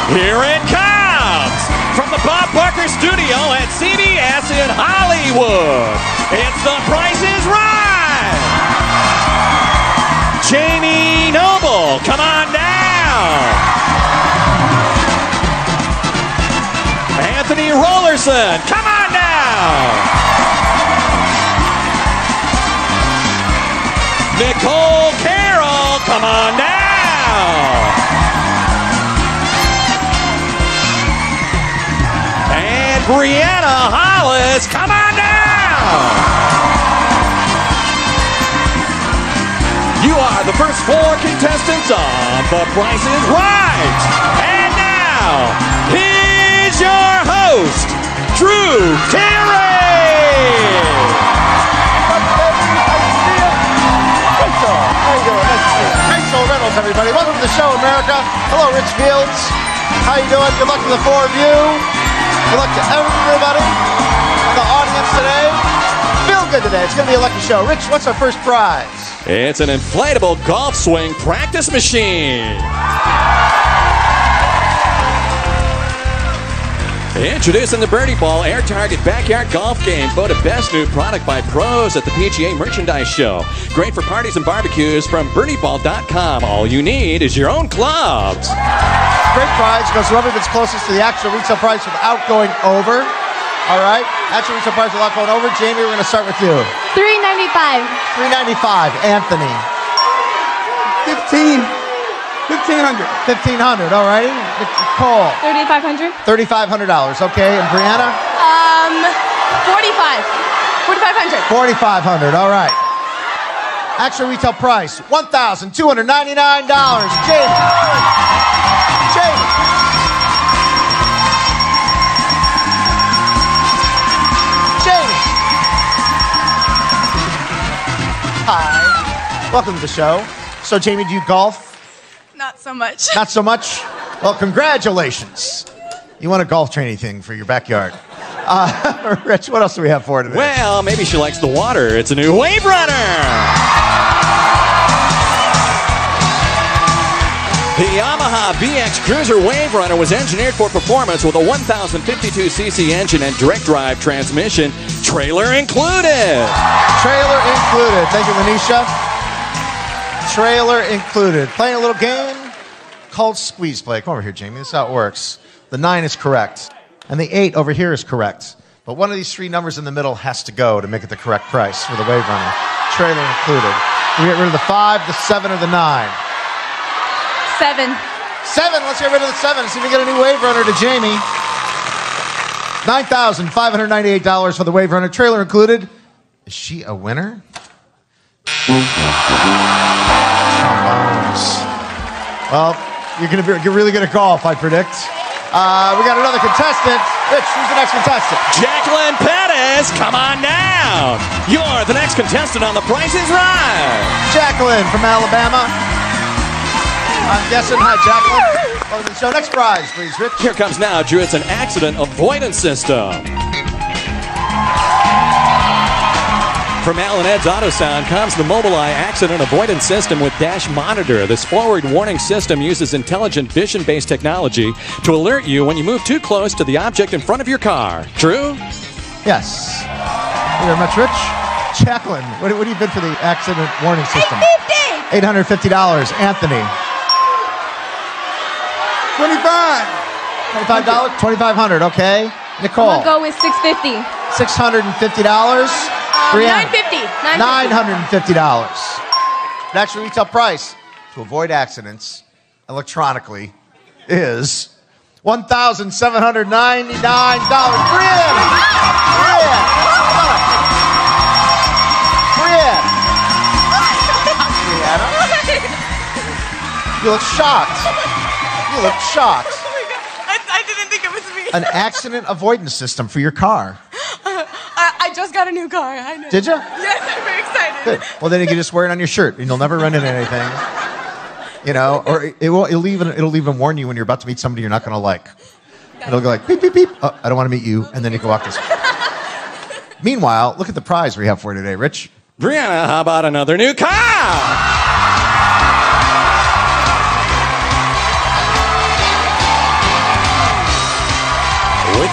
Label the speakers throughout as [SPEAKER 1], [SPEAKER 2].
[SPEAKER 1] Here it comes from the Bob Barker studio at CBS in Hollywood. It's The Price is Right. Jamie Noble, come on down. Anthony Rollerson, come on down. Nicole Carroll, come on down. And Brianna Hollis, come on down. You are the first 4 contestants on The Price is Right. And now, here's your host, Drew Carey.
[SPEAKER 2] Reynolds, everybody. Welcome to the show, America. Hello, Rich Fields. How you doing? Good luck to the 4 of you. Good luck to everybody in the audience today. Feel good today. It's going to be a lucky show. Rich, what's our first prize?
[SPEAKER 1] It's an inflatable golf swing practice machine. Introducing the Birdie Ball Air Target Backyard Golf Game, voted best new product by pros at the PGA Merchandise Show. Great for parties and barbecues from birdieball.com. All you need is your own clubs.
[SPEAKER 2] Great prize goes to whoever that's closest to the actual retail price without going over. All right, actual retail price without going over. Jamie, we're going to start with you.
[SPEAKER 3] $3.95.
[SPEAKER 2] $3.95. Anthony. $1,500. All righty. Nicole.
[SPEAKER 3] $3,500.
[SPEAKER 2] $3,500. Okay, and Brianna.
[SPEAKER 3] $4,500.
[SPEAKER 2] $4,500. All right. Actual retail price $1,299. Jamie. Hi. Welcome to the show. So, Jamie, do you golf?
[SPEAKER 3] Not so much.
[SPEAKER 2] Not so much? Well, congratulations. You want a golf training thing for your backyard. Rich, what else do we have for today?
[SPEAKER 1] Well, maybe she likes the water. It's a new Wave Runner. The Yamaha BX Cruiser Wave Runner was engineered for performance with a 1,052cc engine and direct drive transmission, trailer included.
[SPEAKER 2] Trailer included. Thank you, Lanisha. Trailer included. Playing a little game called Squeeze Play. Come over here, Jamie. This is how it works. The 9 is correct, and the 8 over here is correct. But one of these 3 numbers in the middle has to go to make it the correct price for the Wave Runner. Trailer included. We get rid of the 5, the 7, or the 9.
[SPEAKER 3] 7.
[SPEAKER 2] 7. Let's get rid of the 7. See if we get a new Wave Runner to Jamie. $9,598 for the Wave Runner. Trailer included. Is she a winner? Well, you're going to be really good at golf, I predict. We got another contestant. Rich, who's the next contestant?
[SPEAKER 1] Jacqueline Pettis, come on down. You're the next contestant on The Price is Right.
[SPEAKER 2] Jacqueline from Alabama. I'm guessing. Hi, Jacqueline. Welcome to the show. Next prize, please, Rich.
[SPEAKER 1] Here comes now, Drew. It's an accident avoidance system. From Al & Ed's Auto Sound comes the Mobileye Accident Avoidance System with Dash Monitor. This forward warning system uses intelligent vision-based technology to alert you when you move too close to the object in front of your car. True?
[SPEAKER 2] Yes. Thank you very much, Rich. Jacqueline, what do you bid for the accident warning system?
[SPEAKER 3] $850.
[SPEAKER 2] $850. Anthony. $25. $2,500. Okay. Nicole.
[SPEAKER 3] I'm gonna go with $650.
[SPEAKER 2] $650. Brianna.
[SPEAKER 3] $950.
[SPEAKER 2] $950. The actual retail price to avoid accidents electronically is $1,799. Brianna. You look shocked. You look shocked.
[SPEAKER 3] Oh my God. I didn't think it was me.
[SPEAKER 2] An accident avoidance system for your car.
[SPEAKER 3] I just got a new car. I know.
[SPEAKER 2] Did you?
[SPEAKER 3] Yes, I'm very excited.
[SPEAKER 2] Good. Well, then you can just wear it on your shirt, and you'll never run into anything. You know, or it'll even warn you when you're about to meet somebody you're not going to like. It'll go like, beep, beep, beep. Oh, I don't want to meet you. And then you can walk this way. Meanwhile, look at the prize we have for you today, Rich.
[SPEAKER 1] Brianna, how about another new car?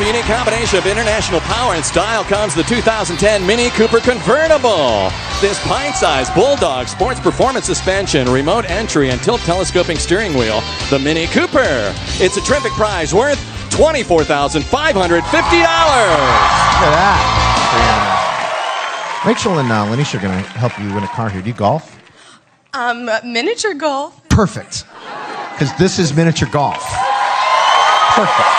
[SPEAKER 1] a unique combination of international power and style comes the 2010 Mini Cooper Convertible. This pint-sized Bulldog sports performance suspension, remote entry, and tilt telescoping steering wheel, the Mini Cooper. It's a terrific prize worth $24,550.
[SPEAKER 2] Look at that. Rachel and Lanisha are going to help you win a car here. Do you golf?
[SPEAKER 3] Miniature golf.
[SPEAKER 2] Perfect. Because this is miniature golf. Perfect.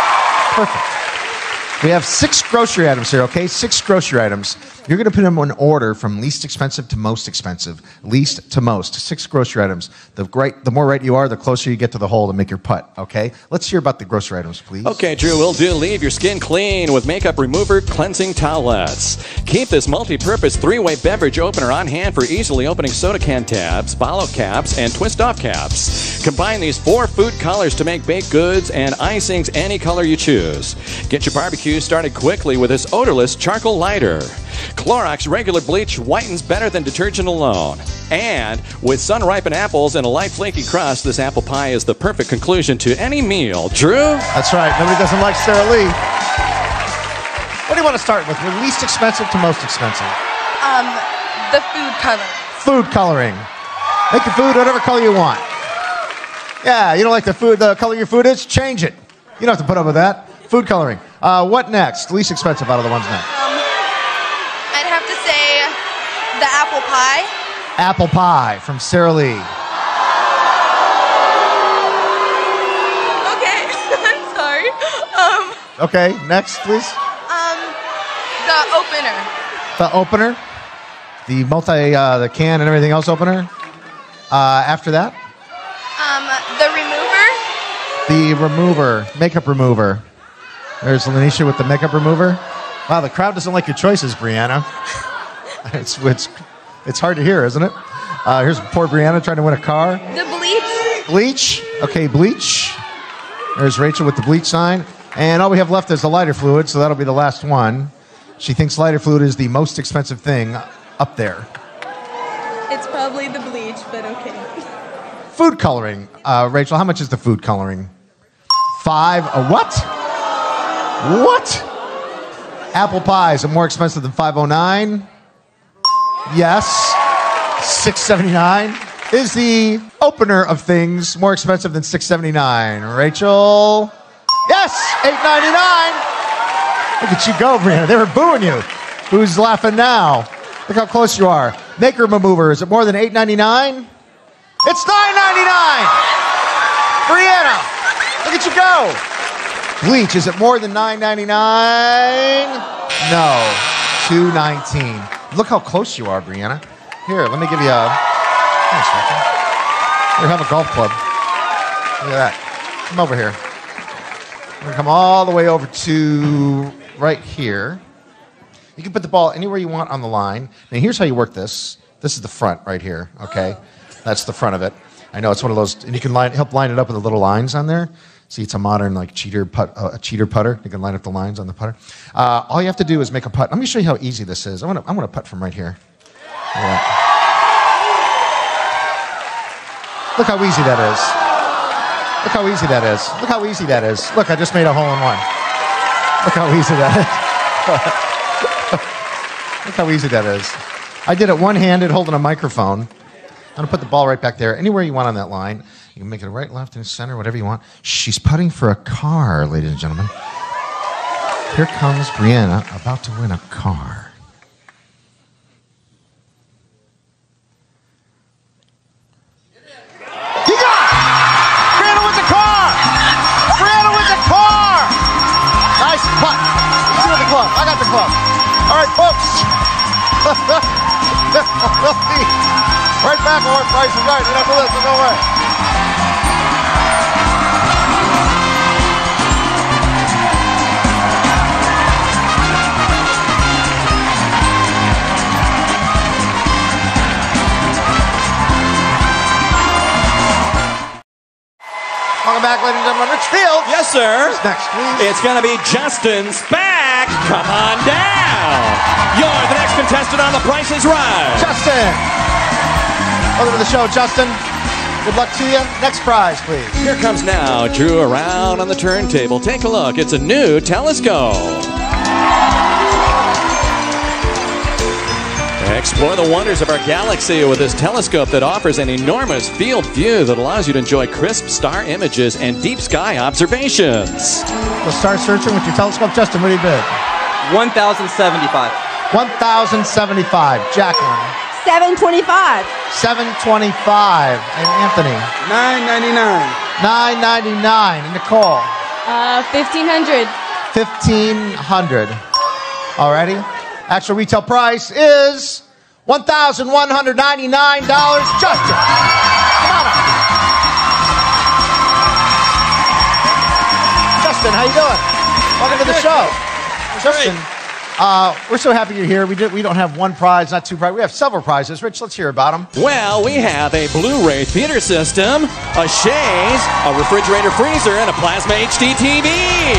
[SPEAKER 2] We have 6 grocery items here, okay? 6 grocery items. You're going to put them in order from least expensive to most expensive. Least to most. 6 grocery items. The more right you are, the closer you get to the hole to make your putt, okay? Let's hear about the grocery items, please.
[SPEAKER 1] Okay, Drew, will do. Leave your skin clean with Makeup Remover Cleansing Towelettes. Keep this multi-purpose 3-way beverage opener on hand for easily opening soda can tabs, bottle caps, and twist-off caps. Combine these 4 food colors to make baked goods and icings any color you choose. Get your barbecue started quickly with this odorless charcoal lighter. Clorox regular bleach whitens better than detergent alone. And with sun-ripened apples and a light flaky crust, this apple pie is the perfect conclusion to any meal. Drew?
[SPEAKER 2] That's right. Nobody doesn't like Sara Lee. What do you want to start with? From least expensive to most expensive?
[SPEAKER 3] The food color.
[SPEAKER 2] Food coloring. Make your food whatever color you want. Yeah, you don't like the color your food is? Change it. You don't have to put up with that. Food coloring. What next? Least expensive out of the ones next.
[SPEAKER 3] I'd have to say the apple pie.
[SPEAKER 2] Apple pie from Sara Lee.
[SPEAKER 3] Okay, I'm sorry.
[SPEAKER 2] Okay, next, please.
[SPEAKER 3] The opener.
[SPEAKER 2] The opener. The the can and everything else opener. After that?
[SPEAKER 3] The remover.
[SPEAKER 2] The remover. Makeup remover. There's Lanisha with the makeup remover. Wow, the crowd doesn't like your choices, Brianna. It's hard to hear, isn't it? Here's poor Brianna trying to win a car.
[SPEAKER 3] The bleach.
[SPEAKER 2] Bleach. Okay, bleach. There's Rachel with the bleach sign. And all we have left is the lighter fluid, so that'll be the last one. She thinks lighter fluid is the most expensive thing up there.
[SPEAKER 3] It's probably the bleach, but okay.
[SPEAKER 2] Food coloring. Rachel, how much is the food coloring? 5. What? What? Apple pies are more expensive than $5.09. Yes. $6.79. Is the opener of things more expensive than $6.79? Rachel? Yes. $8.99. Look at you go, Brianna. They were booing you. Who's laughing now? Look how close you are. Makeup remover. Is it more than $8.99? It's $9.99. Brianna, look at you go. Bleach, is it more than $9.99? No, $2.19. Look how close you are, Brianna. Here, let me give you a... Thanks, Rachel. Here, have a golf club. Look at that. Come over here. We're going to come all the way over to right here. You can put the ball anywhere you want on the line. Now, here's how you work this. This is the front right here, okay? That's the front of it. I know it's one of those, and you can help line it up with the little lines on there. See, it's a modern like cheater putter. You can line up the lines on the putter. All you have to do is make a putt. Let me show you how easy this is. I'm gonna putt from right here. Yeah. Look how easy that is. Look how easy that is. Look how easy that is. Look, I just made a hole-in-one. Look how easy that is. Look how easy that is. I did it one-handed holding a microphone. I'm going to put the ball right back there. Anywhere you want on that line. You can make it right, left, and center, whatever you want. She's putting for a car, ladies and gentlemen. Here comes Brianna, about to win a car. You got it! Brianna wins a car! Brianna wins a car! Nice putt. Let's see the club. I got the club. All right, folks. We'll be right back on Price is Right. Right after this, so go away. Welcome back, ladies and gentlemen. Rich Field.
[SPEAKER 1] Yes, sir.
[SPEAKER 2] Who's next, please?
[SPEAKER 1] It's going to be Justin Spack. Come on down. You're the next contestant on The Price is Right.
[SPEAKER 2] Justin. Welcome to the show, Justin. Good luck to you. Next prize, please.
[SPEAKER 1] Here comes now Drew around on the turntable. Take a look. It's a new telescope. Explore the wonders of our galaxy with this telescope that offers an enormous field view that allows you to enjoy crisp star images and deep sky observations.
[SPEAKER 2] So start searching with your telescope. Justin, what do you bid?
[SPEAKER 4] 1,075.
[SPEAKER 2] 1,075. Jacqueline.
[SPEAKER 3] 725.
[SPEAKER 2] 725. And Anthony.
[SPEAKER 4] 999.
[SPEAKER 2] 999. And Nicole.
[SPEAKER 3] 1,500.
[SPEAKER 2] 1,500. Alrighty. Actual retail price is $1,199. Justin. Come on up. Justin, how you doing? Welcome to the show. Justin, we're so happy you're here. We don't have one prize, not two prizes. We have several prizes. Rich, let's hear about them.
[SPEAKER 1] Well, we have a Blu-ray theater system, a chaise, a refrigerator freezer, and a plasma HD TV.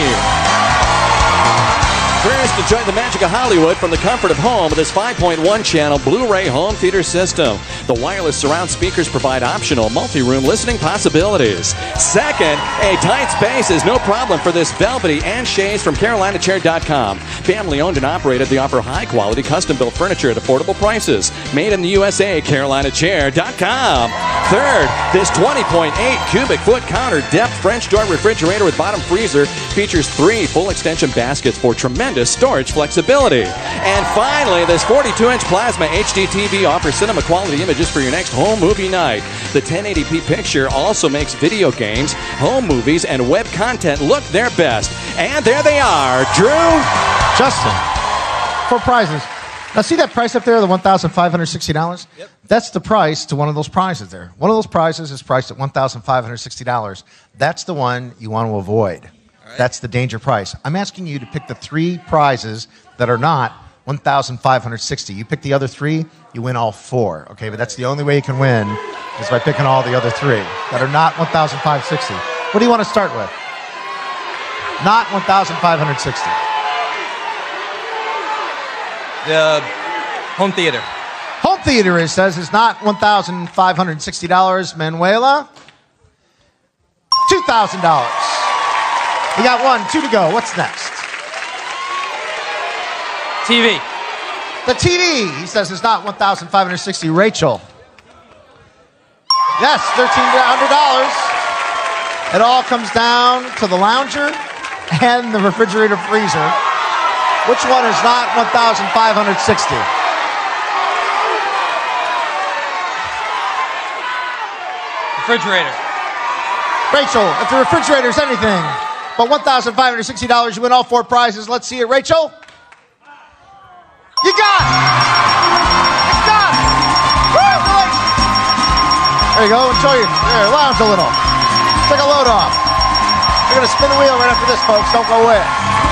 [SPEAKER 1] First, enjoy the magic of Hollywood from the comfort of home with this 5.1-channel Blu-ray home theater system. The wireless surround speakers provide optional multi-room listening possibilities. Second, a tight space is no problem for this velvety and chaise from CarolinaChair.com. Family-owned and operated, they offer high-quality, custom-built furniture at affordable prices. Made in the USA, CarolinaChair.com. Third, this 20.8 cubic foot counter depth French door refrigerator with bottom freezer features 3 full extension baskets for tremendous storage flexibility. And finally, this 42-inch plasma HD TV offers cinema quality images for your next home movie night. The 1080p picture also makes video games, home movies, and web content look their best. And there they are, Drew.
[SPEAKER 2] Justin, 4 prizes. Now, see that price up there, the $1,560? Yep. That's the price to one of those prizes there. One of those prizes is priced at $1,560. That's the one you want to avoid. Right. That's the danger price. I'm asking you to pick the 3 prizes that are not $1,560. You pick the other 3, you win all 4. Okay, but that's the only way you can win is by picking all the other 3 that are not $1,560. What do you want to start with? Not $1,560.
[SPEAKER 4] The home theater.
[SPEAKER 2] Home theater, it says, is not $1,560. Manuela, $2,000. We got 1, 2 to go. What's next?
[SPEAKER 4] TV.
[SPEAKER 2] The TV, he says, is not $1,560. Rachel. Yes, $1,300. It all comes down to the lounger and the refrigerator freezer. Which one is not $1,560?
[SPEAKER 4] Refrigerator.
[SPEAKER 2] Rachel, if the refrigerator is anything but $1,560, you win all 4 prizes. Let's see it, Rachel. You got it! You got it! Woo! There you go. Enjoy it. There, lounge a little. Take a load off. We're going to spin the wheel right after this, folks. Don't go away.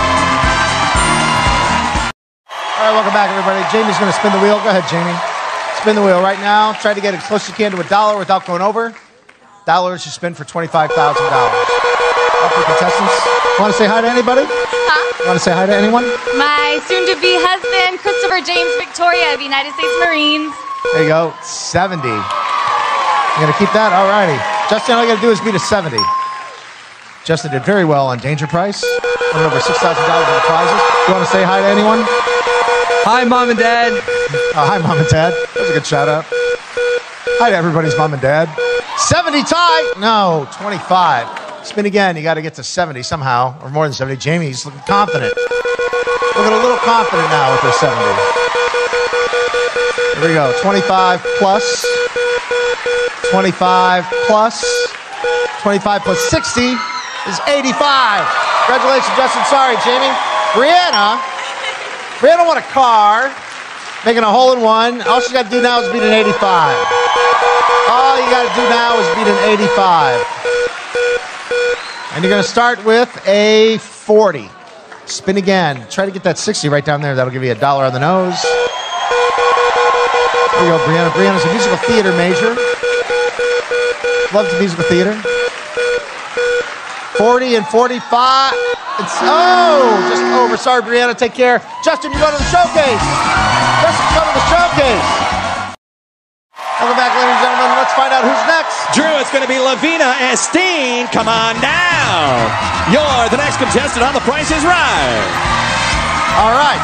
[SPEAKER 2] All right, welcome back, everybody. Jamie's going to spin the wheel. Go ahead, Jamie. Spin the wheel right now. Try to get as close as you can to $1 without going over. $1 you spin for $25,000. Up for contestants. Want to say hi to anybody?
[SPEAKER 3] Huh?
[SPEAKER 2] Want to say hi to anyone?
[SPEAKER 3] My soon-to-be husband, Christopher James Victoria of United States Marines.
[SPEAKER 2] There you go. 70. You going to keep that? All righty. Justin, all you got to do is beat a 70. Justin did very well on Danger Price. Won over $6,000 in the prizes. You want to say hi to anyone?
[SPEAKER 4] Hi, Mom and Dad.
[SPEAKER 2] Hi, Mom and Dad. That was a good shout out. Hi to everybody's mom and dad. 70 tie. No, 25. Spin again. You got to get to 70 somehow, or more than 70. Jamie's looking confident. Looking a little confident now with her 70. Here we go. 25 plus. 25 plus. 25 plus 60 is 85. Congratulations, Justin. Sorry, Jamie. Brianna won a car, making a hole-in-one. All she's got to do now is beat an 85. All you got to do now is beat an 85. And you're going to start with a 40. Spin again. Try to get that 60 right down there. That'll give you $1 on the nose. There you go, Brianna. Brianna's a musical theater major. Loves the musical theater. 40 and 45. It's, just over. Sorry, Brianna. Take care. Justin, you go to the showcase. Justin, go to the showcase. Welcome back, ladies and gentlemen. Let's find out who's next.
[SPEAKER 1] Drew, it's going to be Lavina Esteen. Come on down. You're the next contestant on The Price is Right.
[SPEAKER 2] All right.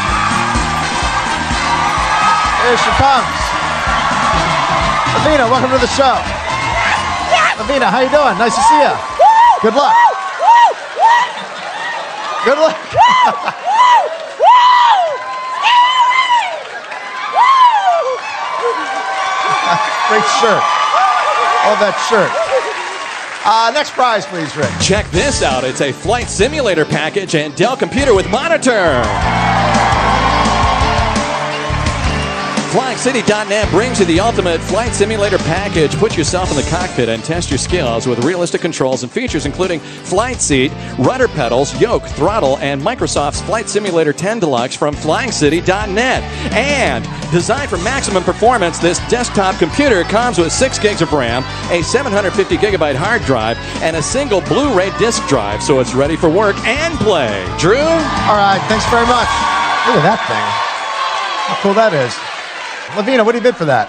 [SPEAKER 2] Here she comes. Lavina, welcome to the show. Lavina, how you doing? Nice to see you. Good luck. Good luck. Great shirt. Love that shirt. Next prize, please, Rick.
[SPEAKER 1] Check this out. It's a flight simulator package and Dell computer with monitor. FlyingCity.net brings you the ultimate flight simulator package. Put yourself in the cockpit and test your skills with realistic controls and features including flight seat, rudder pedals, yoke, throttle, and Microsoft's Flight Simulator 10 Deluxe from FlyingCity.net. And designed for maximum performance, this desktop computer comes with 6 gigs of RAM, a 750 gigabyte hard drive, and a single Blu-ray disc drive, so it's ready for work and play. Drew?
[SPEAKER 2] All right, thanks very much. Look at that thing. How cool that is. Lavina, what do you bid for that?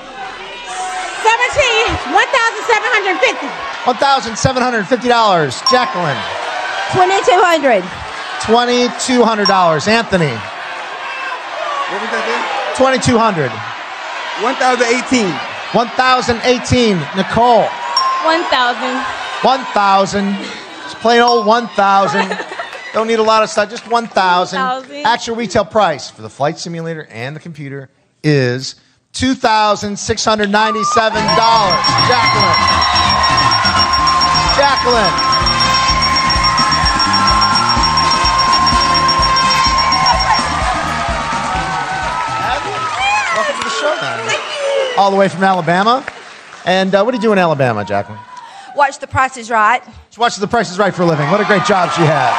[SPEAKER 5] $1,750.
[SPEAKER 2] $1,750. Jacqueline.
[SPEAKER 5] $2,200.
[SPEAKER 2] $2,200. Anthony.
[SPEAKER 6] What was that
[SPEAKER 2] $2,200.
[SPEAKER 6] then? 1,018.
[SPEAKER 2] $1,018. Nicole.
[SPEAKER 3] 1,000.
[SPEAKER 2] $1,000. Just plain old $1,000. Don't need a lot of stuff. Just $1,000.
[SPEAKER 3] $1,000.
[SPEAKER 2] Actual retail price for the flight simulator and the computer is $2,697. Jacqueline. Jacqueline. Welcome to the show, man. All the way from Alabama. And what do you do in Alabama, Jacqueline?
[SPEAKER 5] Watch The Price is Right.
[SPEAKER 2] She watches The Price is Right for a living. What a great job she has.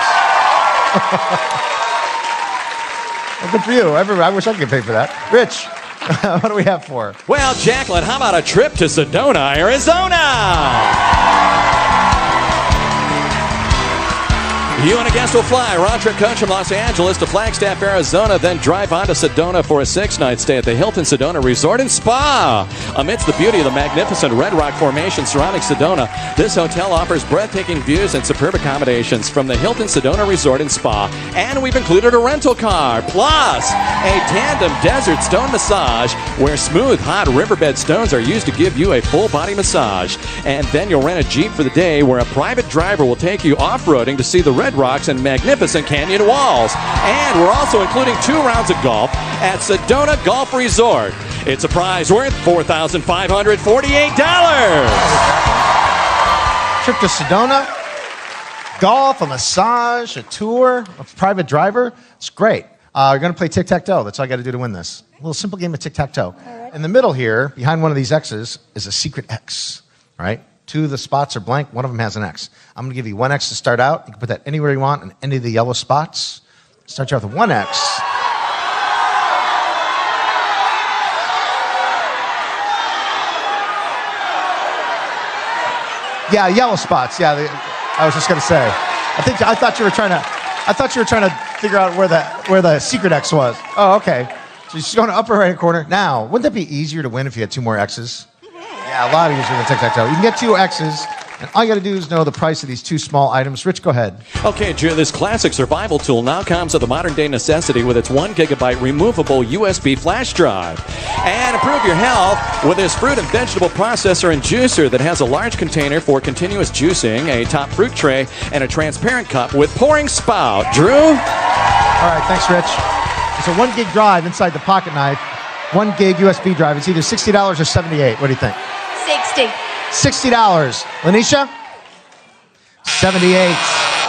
[SPEAKER 2] Well, good for you. I wish I could get paid for that. Rich, what do we have for her?
[SPEAKER 1] Well, Jacqueline, how about a trip to Sedona, Arizona? You and a guest will fly round-trip coach from Los Angeles to Flagstaff, Arizona, then drive on to Sedona for a 6-night stay at the Hilton Sedona Resort and Spa. Amidst the beauty of the magnificent Red Rock Formation surrounding Sedona, this hotel offers breathtaking views and superb accommodations from the Hilton Sedona Resort and Spa. And we've included a rental car, plus a tandem desert stone massage where smooth, hot riverbed stones are used to give you a full-body massage. And then you'll rent a Jeep for the day where a private driver will take you off-roading to see the Red Rocks and magnificent canyon walls. And we're also including 2 rounds of golf at Sedona Golf Resort. It's a prize worth $4,548.
[SPEAKER 2] Trip to Sedona, golf, a massage, a tour, a private driver. It's great. You're going to play tic-tac-toe. That's all I got to do to win this. A little simple game of tic-tac-toe. In the middle here, behind one of these X's, is a secret X. All right? 2 of the spots are blank. One of them has an X. I'm going to give you 1 X to start out. You can put that anywhere you want in any of the yellow spots. Start you out with 1 X. Yeah, yellow spots. Yeah, I was just going to say. I thought you were trying to figure out where the secret X was. Oh, okay. So she's going to upper right corner. Now, wouldn't that be easier to win if you had 2 more X's? Yeah, a lot easier than tic-tac-toe. You can get 2 X's, and all you got to do is know the price of these 2 small items. Rich, go ahead.
[SPEAKER 1] Okay, Drew, this classic survival tool now comes with a modern-day necessity with its 1 gigabyte removable USB flash drive. And improve your health with this fruit and vegetable processor and juicer that has a large container for continuous juicing, a top fruit tray, and a transparent cup with pouring spout. Drew?
[SPEAKER 2] All right, thanks, Rich. It's a 1 gig drive inside the pocket knife. 1 gig USB drive. It's either $60 or $78. What do you think?
[SPEAKER 3] 60.
[SPEAKER 2] $60. Lanisha? 78.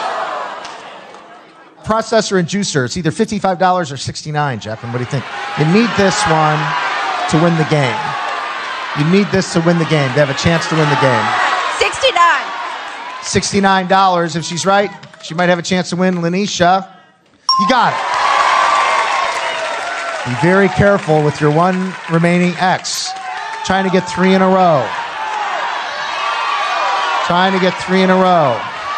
[SPEAKER 2] Processor and juicer. It's either $55 or $69, Jeff. And what do you think? You need this one to win the game. You need this to win the game, to have a chance to win the game.
[SPEAKER 5] $69.
[SPEAKER 2] $69. If she's right, she might have a chance to win. Lanisha, you got it. Be very careful with your 1 remaining X. Trying to get 3 in a row. Trying to get 3 in a row.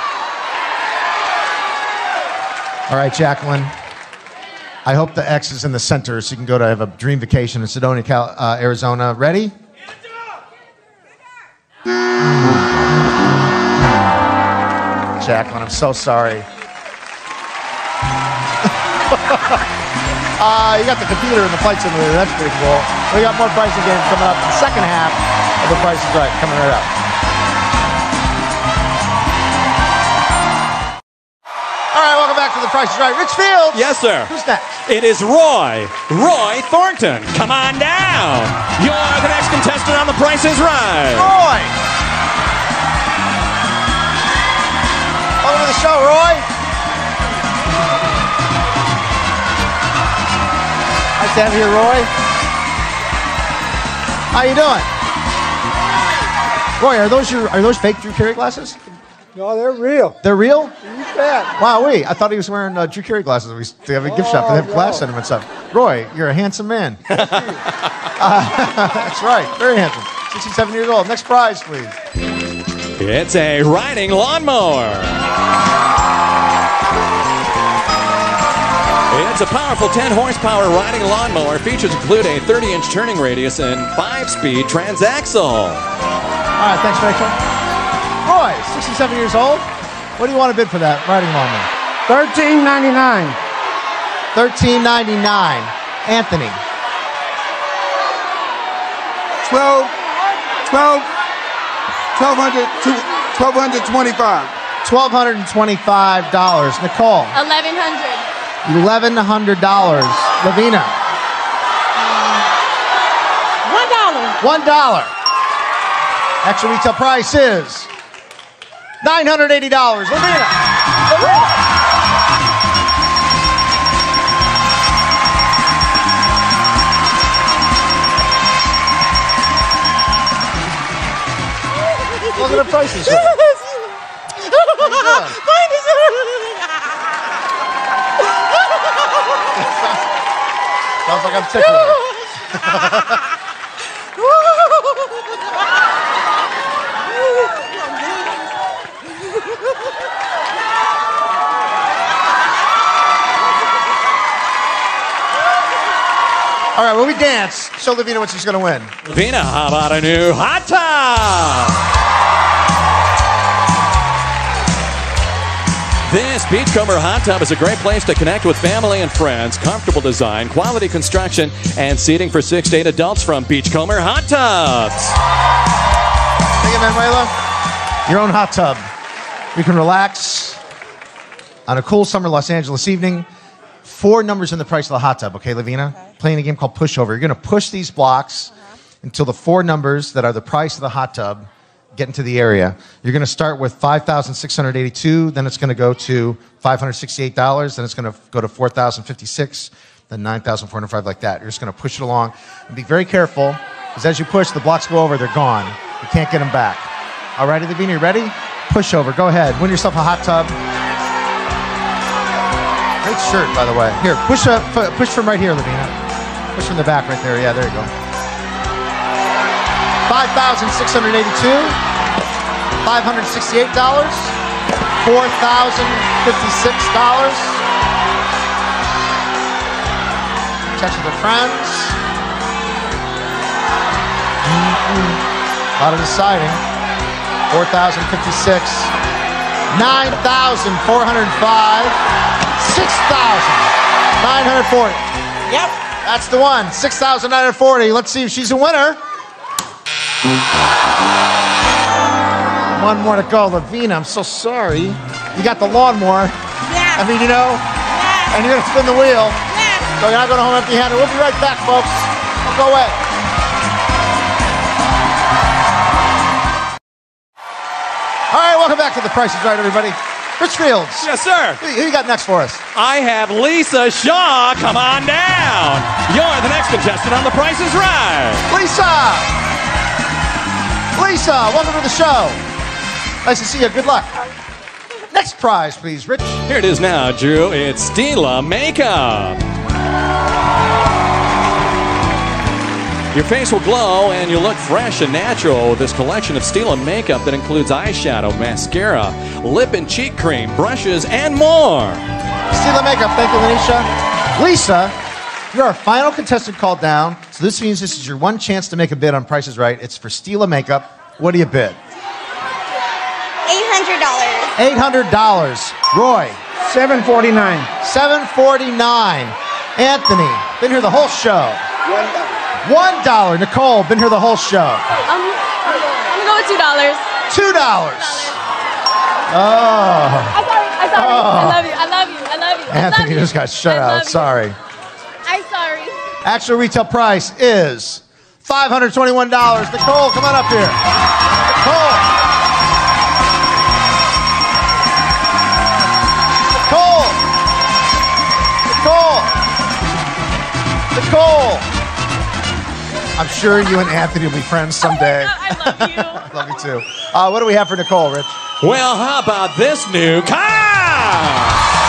[SPEAKER 2] All right, Jacqueline. I hope the X is in the center so you can go to have a dream vacation in Sedona, Arizona. Ready? Jacqueline. I'm so sorry. You got the computer and the flight simulator. That's pretty cool. We got more pricing games coming up in the second half of The Price is Right. Coming right up. All right, welcome back to The Price is Right. Rich Fields.
[SPEAKER 1] Yes, sir.
[SPEAKER 2] Who's next?
[SPEAKER 1] It is Roy Thornton. Come on down. You're the next contestant on The Price is Right.
[SPEAKER 2] Roy. Welcome to the show, Roy. Nice to have you here, Roy. How you doing? Roy, are those fake Drew Carey glasses?
[SPEAKER 6] No, they're real.
[SPEAKER 2] They're real?
[SPEAKER 6] You bet.
[SPEAKER 2] Wowee. I thought he was wearing Drew Carey glasses. We have a gift shop. They have glass in them and stuff. Roy, you're a handsome man. That's right. Very handsome. 67 years old. Next prize, please.
[SPEAKER 1] It's a riding lawnmower. It's a powerful 10-horsepower riding lawnmower. Features include a 30-inch turning radius and 5-speed transaxle.
[SPEAKER 2] All right, thanks, Rachel. Roy, 67 years old. What do you want to bid for that riding lawnmower?
[SPEAKER 6] $13.99.
[SPEAKER 2] $13.99. Anthony.
[SPEAKER 6] $1,225.
[SPEAKER 2] $1,225. Nicole.
[SPEAKER 3] $1,100.
[SPEAKER 2] $1,100. Lavina. $1. Actual retail price is $980. Lavina. Look at the prices. Sounds like I'm tickling. All right, when we dance, show Lavina what she's going to win.
[SPEAKER 1] Lavina, how about a new hot tub? This Beachcomber hot tub is a great place to connect with family and friends. Comfortable design, quality construction, and seating for 6 to 8 adults from Beachcomber Hot Tubs.
[SPEAKER 2] Thank you, Manuela. Your own hot tub. You can relax on a cool summer Los Angeles evening. 4 numbers in the price of the hot tub, okay, Lavina? Okay. Playing a game called Pushover. You're going to push these blocks until the 4 numbers that are the price of the hot tub get into the area. You're going to start with $5,682, then it's going to go to $568, then it's going to go to $4,056, then $9,405, like that. You're just going to push it along. And be very careful, because as you push, the blocks go over, they're gone. You can't get them back. All righty, Lavina, you ready? Pushover. Go ahead. Win yourself a hot tub. Great shirt, by the way. Here, push from right here, Lavina. Push from the back right there. Yeah, there you go. $5,682, $568, $4,056. Touch with the friends. A lot of deciding. $4,056, $9,405, $6,940.
[SPEAKER 5] Yep.
[SPEAKER 2] That's the one. $6,940. Let's see if she's a winner. One more to go. Lavina, I'm so sorry. You got the lawnmower.
[SPEAKER 5] Yeah.
[SPEAKER 2] I mean, you know.
[SPEAKER 5] Yeah.
[SPEAKER 2] And you're going to spin the wheel.
[SPEAKER 5] Yeah.
[SPEAKER 2] So you're not going home empty-handed. We'll be right back, folks. Don't go away. All right, welcome back to The Price is Right, everybody. Rich Fields.
[SPEAKER 1] Yes, sir.
[SPEAKER 2] Who you got next for us?
[SPEAKER 1] I have Lisa Shaw. Come on down. You're the next contestant on The Price is Right.
[SPEAKER 2] Lisa, welcome to the show. Nice to see you. Good luck. Next prize, please, Rich.
[SPEAKER 1] Here it is now, Drew. It's Stila Makeup. Your face will glow and you'll look fresh and natural with this collection of Stila Makeup that includes eyeshadow, mascara, lip and cheek cream, brushes, and more.
[SPEAKER 2] Stila Makeup. Thank you, Lanisha. Lisa, you're our final contestant called down, so this means this is your one chance to make a bid on Price is Right. It's for Stila Makeup. What do you bid?
[SPEAKER 5] $800.
[SPEAKER 2] $800. Roy.
[SPEAKER 6] $749.
[SPEAKER 2] $749. Anthony, been here the whole show. $1. Nicole, been here the whole show.
[SPEAKER 3] I'm gonna go with $2.
[SPEAKER 2] $2. Oh.
[SPEAKER 3] I'm sorry. I love you.
[SPEAKER 2] Anthony just got shut out. Sorry.
[SPEAKER 3] I'm sorry.
[SPEAKER 2] Actual retail price is $521. Nicole, come on up here. Nicole. I'm sure you and Anthony will be friends someday.
[SPEAKER 3] I love you.
[SPEAKER 2] I love you too. What do we have for Nicole, Rich?
[SPEAKER 1] Well, how about this new car?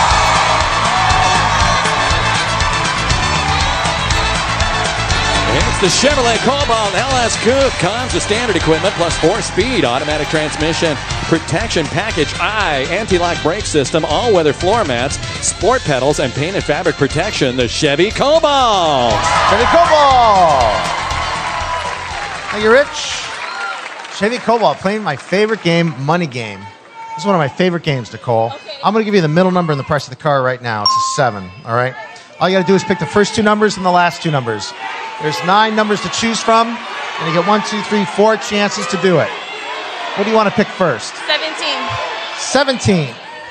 [SPEAKER 1] It's the Chevrolet Cobalt LS Coupe. Comes with standard equipment plus 4-speed automatic transmission, protection package I, anti-lock brake system, all-weather floor mats, sport pedals, and painted fabric protection. The Chevy Cobalt.
[SPEAKER 2] Chevy Cobalt. Thank you, Rich. Chevy Cobalt, playing my favorite game, Money Game. This is one of my favorite games, Nicole.
[SPEAKER 3] Okay.
[SPEAKER 2] I'm going to give you the middle number and the price of the car right now. It's a 7, all right? All you got to do is pick the first 2 numbers and the last 2 numbers. There's 9 numbers to choose from, and you get 1, 2, 3, 4 chances to do it. What do you want to pick first?
[SPEAKER 3] 17.
[SPEAKER 2] 17.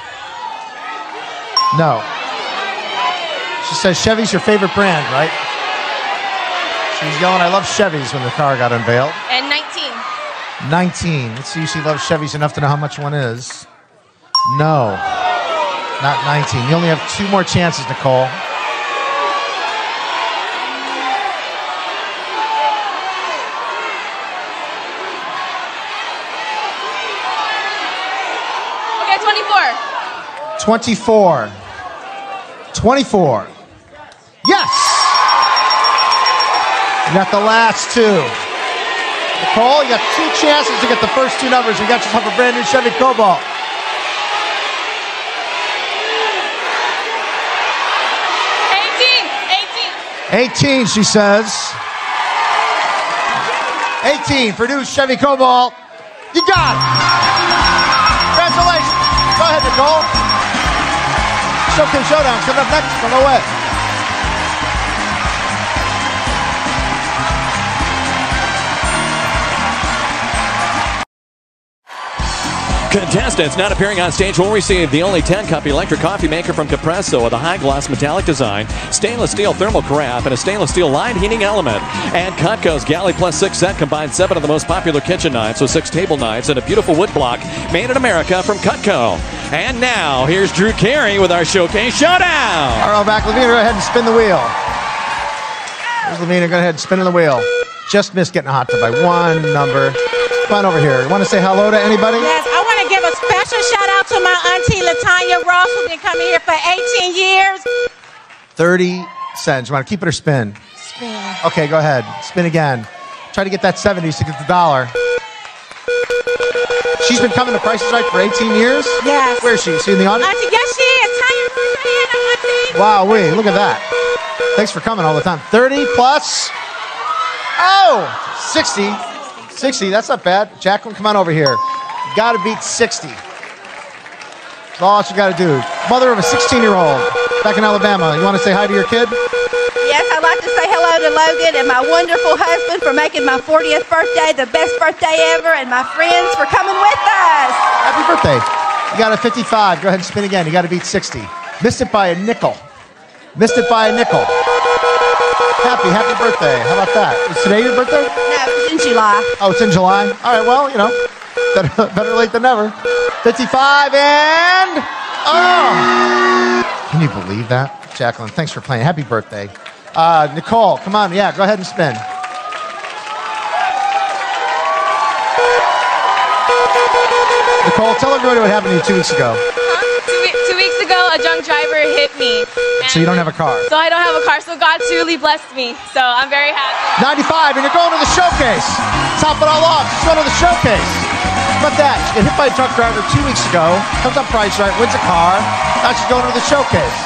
[SPEAKER 2] No. She says Chevy's your favorite brand, right? She was yelling, I love Chevys when the car got unveiled.
[SPEAKER 3] And 19.
[SPEAKER 2] 19. Let's see if she loves Chevys enough to know how much one is. No. Not 19. You only have 2 more chances, Nicole.
[SPEAKER 3] Okay, 24.
[SPEAKER 2] 24. Yes! You got the last 2. Nicole, you got 2 chances to get the first 2 numbers. You got yourself a brand new Chevy Cobalt. 18, she says. 18 for new Chevy Cobalt. You got it. Congratulations. Go ahead, Nicole. Showcase Showdown's coming up next. Don't go away.
[SPEAKER 1] Contestants not appearing on stage will receive the only 10-cup electric coffee maker from Capresso with a high-gloss metallic design, stainless steel thermal carafe, and a stainless steel line heating element. And Cutco's Galley Plus 6 set combines 7 of the most popular kitchen knives with 6 table knives and a beautiful wood block made in America from Cutco. And now, here's Drew Carey with our Showcase Showdown.
[SPEAKER 2] All right, back. Lavina, go ahead and spin the wheel. Here's Lavina. Go ahead and spin the wheel. Just missed getting a hot tub by 1 number. Come on over here. You want to say hello to anybody?
[SPEAKER 5] Yes, I want to give a special shout out to my auntie Latanya Ross, who's been coming here for 18 years.
[SPEAKER 2] 30 cents. You want to keep it or spin?
[SPEAKER 5] Spin.
[SPEAKER 2] Okay, go ahead. Spin again. Try to get that 70s to get the dollar. She's been coming to Prices Right for 18 years?
[SPEAKER 5] Yes.
[SPEAKER 2] Where is she? Is she in the audience?
[SPEAKER 5] Auntie, yes, she is. Tanya, auntie.
[SPEAKER 2] Wow, look at that. Thanks for coming all the time. 30 plus. Oh, 60. 60, that's not bad. Jacqueline, come on over here. You got to beat 60. That's all you got to do. Mother of a 16-year-old back in Alabama. You want to say hi to your kid?
[SPEAKER 5] Yes, I'd like to say hello to Logan and my wonderful husband for making my 40th birthday the best birthday ever, and my friends for coming with us.
[SPEAKER 2] Happy birthday. You got a 55. Go ahead and spin again. You got to beat 60. Missed it by a nickel. Missed it by a nickel. Happy birthday. How about that? Is today your birthday?
[SPEAKER 5] No, it's in July.
[SPEAKER 2] Oh, it's in July? All right, well, you know, better late than never. 55 and... Oh! Can you believe that? Jacqueline, thanks for playing. Happy birthday. Nicole, come on. Yeah, go ahead and spin. Nicole, tell everybody what happened to you 2 weeks ago.
[SPEAKER 3] Two weeks ago, a drunk driver hit me.
[SPEAKER 2] So you don't have a car.
[SPEAKER 3] So I don't have a car, so God truly blessed me. So I'm very happy.
[SPEAKER 2] 95, and you're going to the showcase. Top it all off. She's going to the showcase. How about that? She got hit by a drunk driver 2 weeks ago. Comes on Price Right, wins a car. Now she's going to the showcase.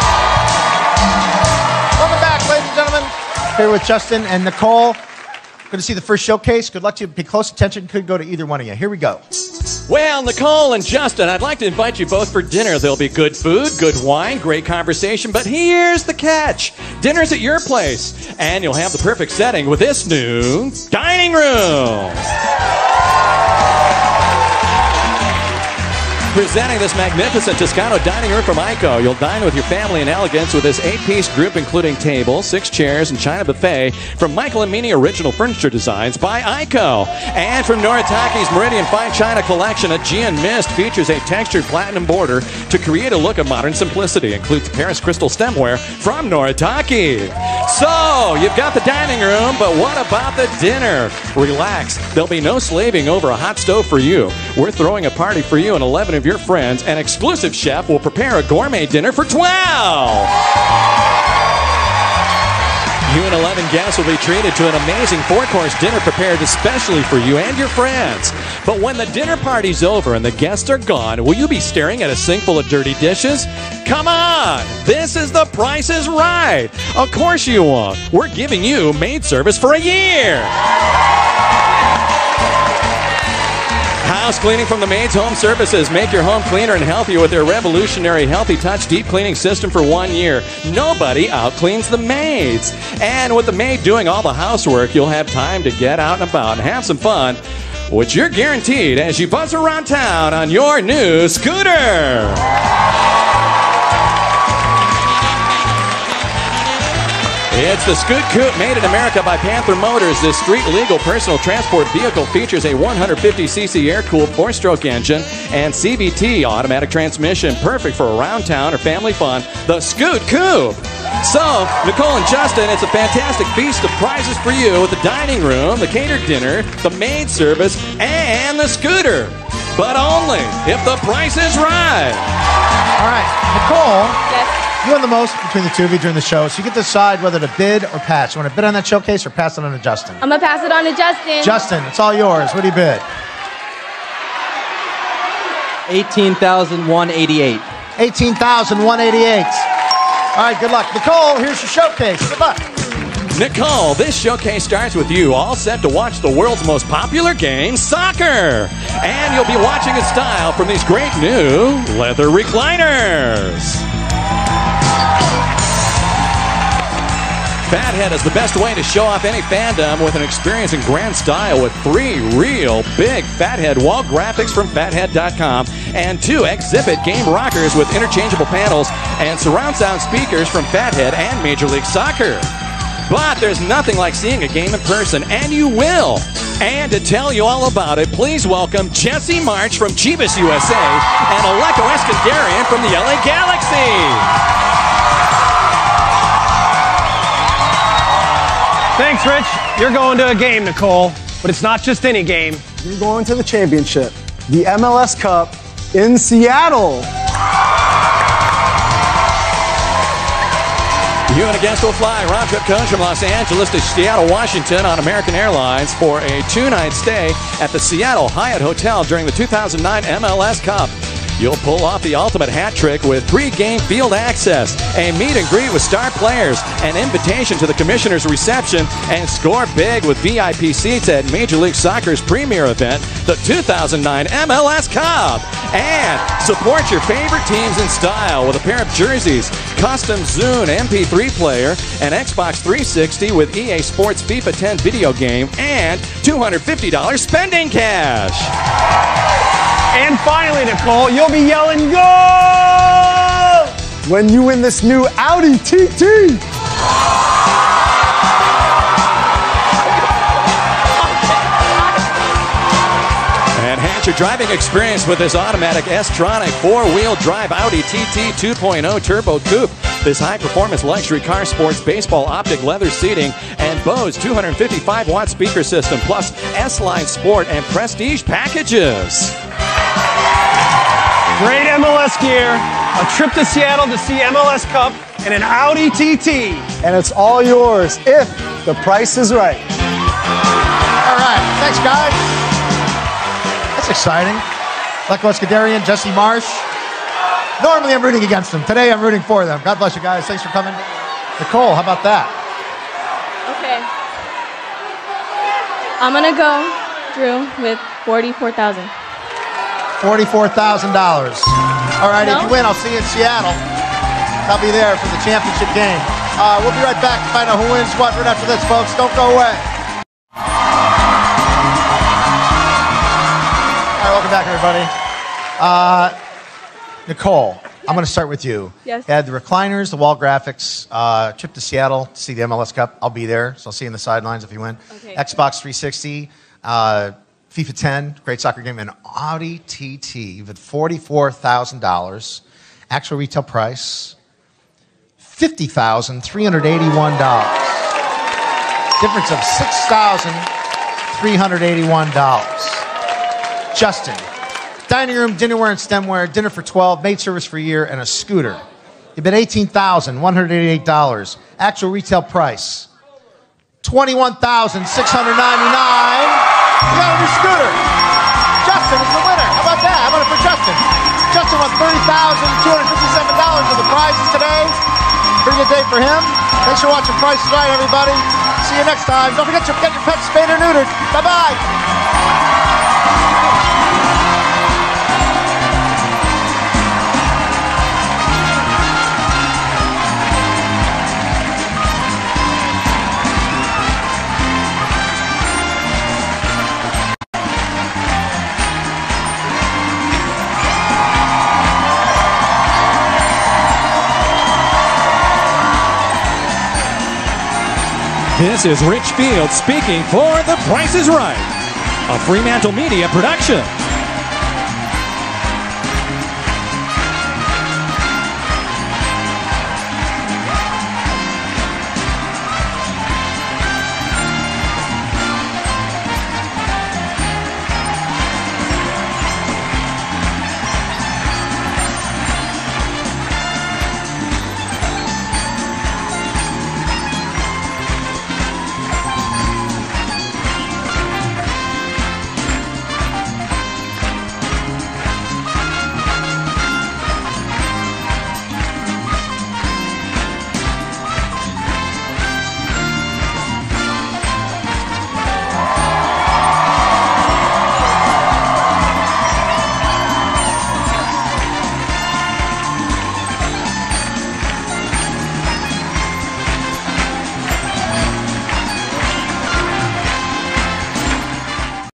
[SPEAKER 2] Welcome back, ladies and gentlemen. Here with Justin and Nicole. Going to see the first showcase. Good luck to you. Pay close attention. Could go to either one of you. Here we go.
[SPEAKER 1] Well, Nicole and Justin, I'd like to invite you both for dinner. There'll be good food, good wine, great conversation, but here's the catch. Dinner's at your place, and you'll have the perfect setting with this new dining room. Presenting this magnificent Toscano dining room from ICO. You'll dine with your family in elegance with this 8-piece group including table, 6 chairs, and china buffet from Michael and Meany Original Furniture Designs by ICO. And from Noritaki's Meridian Fine China Collection, Aegean Mist features a textured platinum border to create a look of modern simplicity. Includes Paris crystal stemware from Noritaki. So, you've got the dining room, but what about the dinner? Relax. There'll be no slaving over a hot stove for you. We're throwing a party for you and 11 of your friends. An exclusive chef will prepare a gourmet dinner for 12. You and 11 guests will be treated to an amazing 4-course dinner prepared especially for you and your friends. But when the dinner party's over and the guests are gone, will you be staring at a sink full of dirty dishes? Come on! This is The Price is Right! Of course you won't. We're giving you maid service for a year! House cleaning from the Maids Home Services. Make your home cleaner and healthier with their revolutionary Healthy Touch deep cleaning system for 1 year. Nobody out-cleans the maids. And with the maid doing all the housework, you'll have time to get out and about and have some fun, which you're guaranteed as you buzz around town on your new scooter. It's the Scoot Coupe, made in America by Panther Motors. This street-legal personal transport vehicle features a 150cc air-cooled 4-stroke engine and CVT automatic transmission, perfect for around town or family fun. The Scoot Coupe. So, Nicole and Justin, it's a fantastic feast of prizes for you with the dining room, the catered dinner, the maid service, and the scooter. But only if the price is right.
[SPEAKER 2] All right, Nicole.
[SPEAKER 3] Yes.
[SPEAKER 2] You won the most between the two of you during the show, so you get to decide whether to bid or pass. You want to bid on that showcase or pass it on to Justin?
[SPEAKER 3] I'm going to pass it on to Justin.
[SPEAKER 2] Justin, it's all yours. What do you bid?
[SPEAKER 4] $18,188.
[SPEAKER 2] $18,188. All right, good luck. Nicole, here's your showcase. Good luck.
[SPEAKER 1] Nicole, this showcase starts with you, all set to watch the world's most popular game, soccer. And you'll be watching in style from these great new leather recliners. Fathead is the best way to show off any fandom with an experience in grand style with 3 real big Fathead wall graphics from Fathead.com and 2 exhibit game rockers with interchangeable panels and surround sound speakers from Fathead and Major League Soccer. But there's nothing like seeing a game in person, and you will. And to tell you all about it, please welcome Jesse March from Chivas USA and Aleko Eskandarian from the LA Galaxy.
[SPEAKER 7] Thanks, Rich. You're going to a game, Nicole, but it's not just any game.
[SPEAKER 6] You're going to the championship, the MLS Cup in Seattle.
[SPEAKER 1] You and a guest will fly round-trip coach from Los Angeles to Seattle, Washington on American Airlines for a 2-night stay at the Seattle Hyatt Hotel during the 2009 MLS Cup. You'll pull off the ultimate hat trick with pre-game field access, a meet and greet with star players, an invitation to the commissioner's reception, and score big with VIP seats at Major League Soccer's premier event, the 2009 MLS Cup. And support your favorite teams in style with a pair of jerseys, custom Zune MP3 player, an Xbox 360 with EA Sports FIFA 10 video game, and $250 spending cash.
[SPEAKER 7] And finally, Nicole, you'll be yelling, "Go!"
[SPEAKER 6] When you win this new Audi TT.
[SPEAKER 1] Enhance your driving experience with this automatic S-Tronic 4-wheel drive Audi TT 2.0 Turbo Coupe. This high-performance luxury car sports baseball optic leather seating and Bose 255-watt speaker system, plus S-Line Sport and Prestige packages.
[SPEAKER 7] Great MLS gear, a trip to Seattle to see MLS Cup, and an Audi TT.
[SPEAKER 6] And it's all yours if the price is right.
[SPEAKER 2] All right, thanks, guys. That's exciting. Aleko Eskandarian, Jesse Marsh. Normally I'm rooting against them. Today I'm rooting for them. God bless you guys. Thanks for coming. Nicole, how about that?
[SPEAKER 3] Okay.
[SPEAKER 8] I'm going to go, Drew, with $44,000.
[SPEAKER 2] $44,000. All right, if you win, I'll see you in Seattle. I'll be there for the championship game. We'll be right back to find out who wins what right after this, folks. Don't go away. All right, welcome back, everybody. Nicole, I'm going to start with you.
[SPEAKER 8] Yes.
[SPEAKER 2] Add the recliners, the wall graphics, trip to Seattle to see the MLS Cup. I'll be there, so I'll see you in the sidelines if you win.
[SPEAKER 8] Okay.
[SPEAKER 2] Xbox 360, FIFA 10, great soccer game, and Audi TT. You've had $44,000. Actual retail price, $50,381. Difference of $6,381. Justin, dining room, dinnerware, and stemware, dinner for 12, maid service for a year, and a scooter. You've been $18,188. Actual retail price, $21,699. You got a new scooter. Justin is the winner. How about that? How about it for Justin? Justin won $30,257 of the prizes today. Pretty good day for him. Thanks for watching Price is Right, everybody. See you next time. Don't forget to get your pets spayed or neutered. Bye-bye.
[SPEAKER 1] This is Rich Field speaking for The Price is Right, a Fremantle Media production.